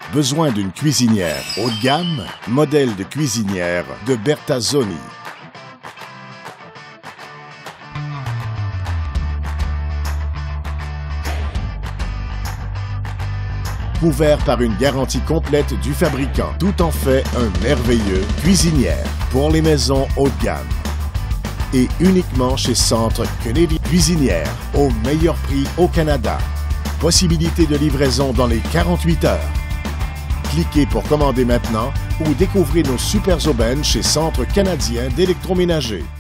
Besoin d'une cuisinière haut de gamme? Modèle de cuisinière de Bertazzoni. Couvert par une garantie complète du fabricant, tout en fait un merveilleux cuisinière pour les maisons haut de gamme. Et uniquement chez Centre Kennedy Cuisinière, au meilleur prix au Canada. Possibilité de livraison dans les 48 heures. Cliquez pour commander maintenant ou découvrez nos super aubaines chez Centre canadien d'électroménager.